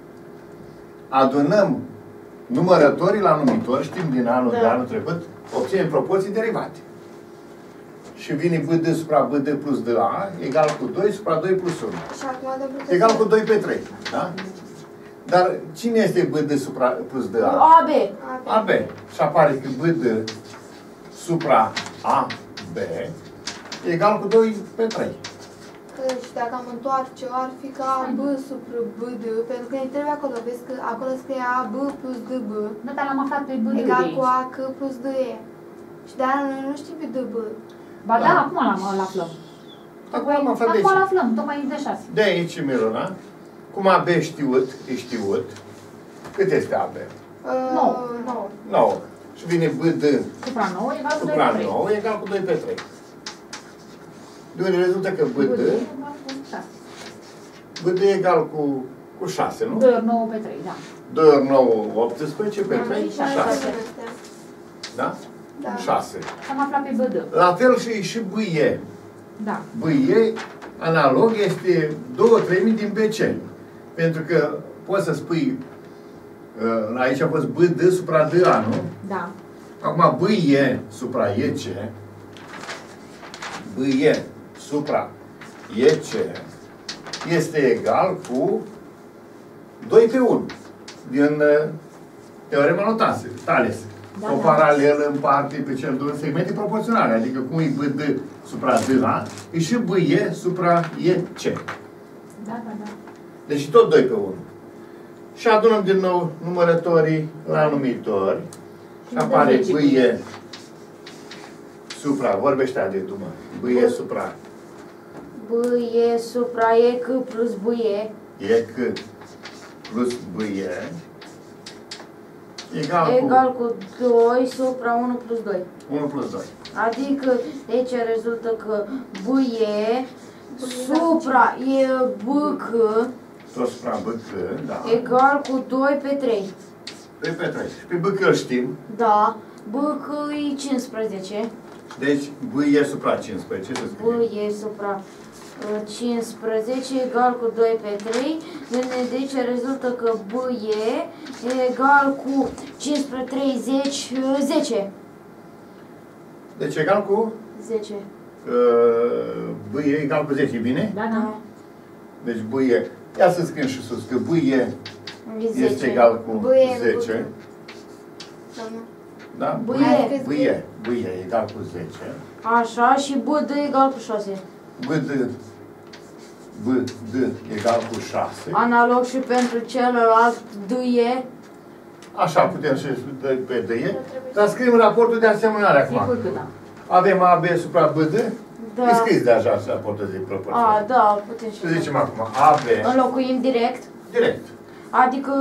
Speaker 1: adunăm numărătorii la numitori, știm din anul
Speaker 4: Da.
Speaker 1: de anul trecut, obținem proporții derivate. Și vine B D supra B D plus D A egal cu doi supra doi plus unu.
Speaker 3: Și acum dăm plus
Speaker 1: Egal cu doi pe trei. Da? Dar cine este B D supra plus D A?
Speaker 4: A, B.
Speaker 1: A B. Și apare că B D supra A B egal cu doi pe trei.
Speaker 3: Și dacă am întoarce, ar fi ca A B supra B D, pentru că ne trebuie acolo, vezi că acolo scrie A B plus D B,
Speaker 2: Da, dar l-am aflat pe B D de
Speaker 3: egal
Speaker 2: aici.
Speaker 3: cu A C plus D E. Și de-aia noi nu știm pe D B.
Speaker 2: Ba da,
Speaker 1: Da.
Speaker 2: acum l-am îl aflăm.
Speaker 1: Acum am aflat de
Speaker 2: Acum îl
Speaker 1: aici.
Speaker 2: aflăm, tocmai de șase.
Speaker 1: De aici, Miruna, cum A B știut, e știut, cât este A B?
Speaker 2: nouă.
Speaker 3: nouă.
Speaker 1: nouă. Și vine B D
Speaker 2: Supra nouă egal cu doi
Speaker 1: supra
Speaker 2: pe trei.
Speaker 1: nouă egal cu doi pe trei. De unde rezultă că B
Speaker 2: B D
Speaker 1: D,
Speaker 2: egal cu șase.
Speaker 1: B D egal cu, cu șase, nu?
Speaker 2: doi ori nouă pe trei, da.
Speaker 1: doi ori nouă, optsprezece, pe trei,
Speaker 2: șase.
Speaker 1: șase. Da?
Speaker 3: Da.
Speaker 1: șase.
Speaker 2: Am aflat pe B D.
Speaker 1: La fel și, și B E.
Speaker 2: Da.
Speaker 1: B E, analog, este două treimi din B C. Pentru că poți să spui, uh, aici a fost B D supra D A, nu?
Speaker 2: Da.
Speaker 1: Acum B E supra E C, B E supra E C este egal cu doi pe unu. Din uh, teorema lui Thales.
Speaker 2: Da,
Speaker 1: O
Speaker 2: da.
Speaker 1: paralelă împarte pe cel două segmente proporționale. Adică cum e B D supra D A, e și B E supra E C.
Speaker 2: Da, da, da.
Speaker 1: Deci tot doi pe unu. Și adunăm din nou numărătorii la numitori. Și
Speaker 2: Ne dă
Speaker 1: apare
Speaker 2: zece.
Speaker 1: B E supra, vorbește de tu, mă. B E supra
Speaker 4: B E supra E C plus B E
Speaker 1: E C plus B E egal,
Speaker 4: egal cu doi supra unu plus doi.
Speaker 1: cu unu plus doi.
Speaker 4: Adică de aici rezultă că B E supra E B C
Speaker 1: Tot supra B C, da.
Speaker 4: egal cu doi pe trei.
Speaker 1: doi pe trei. Și pe B C îl știm.
Speaker 4: Da. B C e cincisprezece.
Speaker 1: Deci B E supra cincisprezece, să
Speaker 4: B
Speaker 1: scrie.
Speaker 4: E supra uh, cincisprezece egal cu doi pe trei. De aici rezultă că B E egal cu cincisprezece, treizeci, uh, zece.
Speaker 1: Deci egal cu
Speaker 4: zece.
Speaker 1: uh, B E egal cu zece, bine?
Speaker 2: Da, da.
Speaker 1: Deci B E, ia să scriem și sus, că B E
Speaker 4: E
Speaker 1: este
Speaker 4: zece.
Speaker 1: egal cu
Speaker 3: B E
Speaker 1: zece.
Speaker 3: Sau nu?
Speaker 1: Da?
Speaker 4: B E.
Speaker 1: B E. B E egal cu zece.
Speaker 4: Așa, și B D egal cu șase.
Speaker 1: B D. B D egal cu șase.
Speaker 4: Analog și pentru celălalt D E.
Speaker 1: Așa putem și pe D E. Dar scriem raportul de asemănare acum.
Speaker 2: Sigur că da.
Speaker 1: Avem A B supra B D.
Speaker 4: Da.
Speaker 1: E scris deja raportul de
Speaker 4: A,
Speaker 1: proporție.
Speaker 4: da, putem și
Speaker 1: Să zicem acum A B
Speaker 4: înlocuim direct.
Speaker 1: direct.
Speaker 4: Adică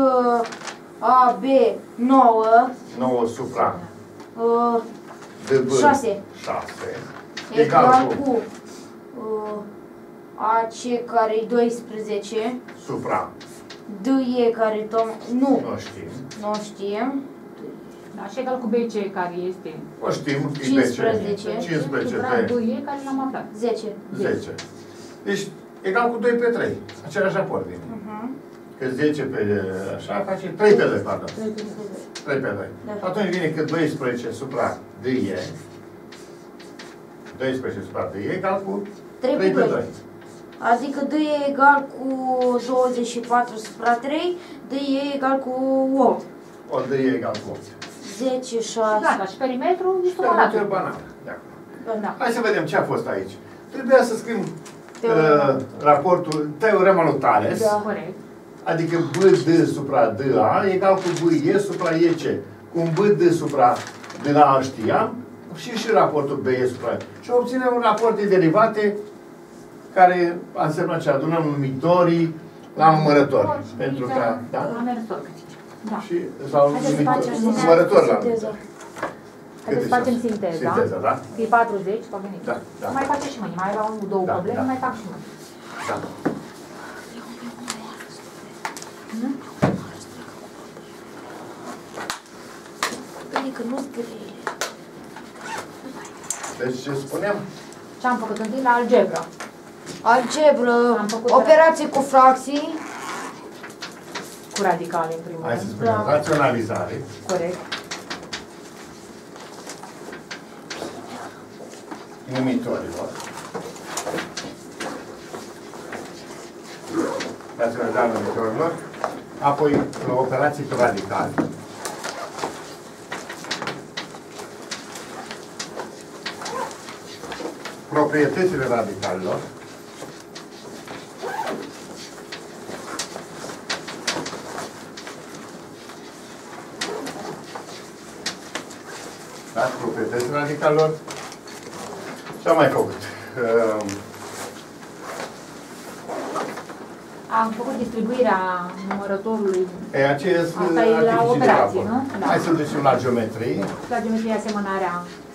Speaker 4: A B nouă,
Speaker 1: nouă supra
Speaker 4: uh,
Speaker 1: D B
Speaker 4: șase.
Speaker 1: șase.
Speaker 4: Egal
Speaker 1: Egal cu
Speaker 4: cu uh, A C care e doisprezece,
Speaker 1: supra.
Speaker 4: D E care e tom... Nu,
Speaker 1: Nu știm.
Speaker 4: nu știm.
Speaker 2: Da, și egal cu B C care este
Speaker 1: O știm,
Speaker 4: cincisprezece.
Speaker 1: cincisprezece
Speaker 2: supra
Speaker 1: pe
Speaker 2: B E care l-am aflat.
Speaker 4: zece.
Speaker 1: zece. Deci, egal cu doi pe trei. Același raport vine.
Speaker 4: Uh-huh.
Speaker 1: Că zece pe așa face trei pe doi, pardon.
Speaker 4: trei pe doi.
Speaker 1: trei pe doi.
Speaker 4: Da.
Speaker 1: Atunci vine că doisprezece supra D E. doisprezece supra D E egal cu
Speaker 4: trei pe doi. Adică D e egal cu douăzeci și patru supra trei, D e egal cu opt.
Speaker 1: O D E egal cu opt.
Speaker 4: zece, șase.
Speaker 2: Gata, și perimetrul este
Speaker 1: Perimetrul
Speaker 2: banal.
Speaker 1: banal. De acord.
Speaker 2: Da.
Speaker 1: Hai să vedem ce a fost aici. Trebuia să scriem
Speaker 4: Teorema.
Speaker 1: uh, raportul, teorema lui Thales,
Speaker 4: Da.
Speaker 2: Corect.
Speaker 1: adică B D supra D A egal cu B E supra E C. Cu un B D supra D A știam și și raportul B E supra E. Și obținem un raport de derivate care a însemnat ce adunăm numitorii la numărător. Pentru că, da?
Speaker 2: La mersor. Da.
Speaker 1: Și, sau
Speaker 2: Haideți să
Speaker 1: numitor,
Speaker 2: facem
Speaker 1: numărător la
Speaker 4: sinteză.
Speaker 2: Haideți să facem sinteza.
Speaker 1: Sinteza, da?
Speaker 2: E patruzeci, s-a venit.
Speaker 1: Da, da.
Speaker 2: Mai face și mâine, mai erau două
Speaker 1: Da,
Speaker 2: probleme,
Speaker 1: da.
Speaker 2: mai fac și mâine.
Speaker 1: Da.
Speaker 4: Adică nu scrie.
Speaker 1: Deci ce spuneam?
Speaker 2: Ce am făcut întâi la algebră?
Speaker 4: Algebră,
Speaker 2: Am făcut
Speaker 4: operații cu fracții.
Speaker 2: Cu radicale, în primul
Speaker 1: Hai să
Speaker 2: rând.
Speaker 1: spunem,
Speaker 4: Da.
Speaker 1: raționalizare.
Speaker 2: Corect.
Speaker 1: Numitorilor. Raționalizarea numitorilor. Apoi operații cu radicali. Proprietățile radicalilor. Da? Proprietățile radicalilor. Ce am mai făcut? Uh,
Speaker 2: Am făcut distribuirea numărătorului
Speaker 1: e acest
Speaker 2: Asta e la
Speaker 1: artificii de
Speaker 2: operație,
Speaker 1: raport.
Speaker 2: nu? Da.
Speaker 1: Hai să ducem la geometrie.
Speaker 2: la geometrie asemănarea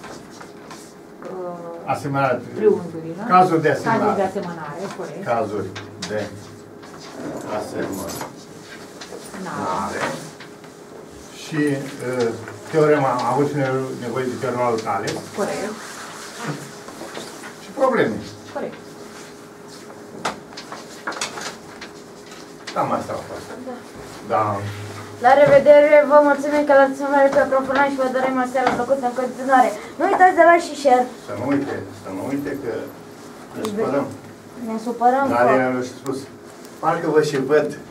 Speaker 2: uh,
Speaker 1: Asemănare.
Speaker 2: triunghiurilor.
Speaker 1: Cazuri de
Speaker 2: Cazuri de
Speaker 1: asemănare.
Speaker 2: asemănare, corect.
Speaker 1: Cazuri de asemănare.
Speaker 2: Da.
Speaker 1: Și uh, teorema, am avut și nevoie de teorema lui Thales.
Speaker 2: Corect.
Speaker 1: Și probleme.
Speaker 2: Corect.
Speaker 1: Cam asta a fost. Da.
Speaker 4: La revedere, vă mulțumim că l-ați urmărit pe Profonaj și vă dorim o seară plăcută în continuare. Nu uitați de like și share.
Speaker 1: Să nu uite, să nu uite că ne supărăm.
Speaker 4: Ne supărăm.
Speaker 1: Dar el a spus, parcă vă și văd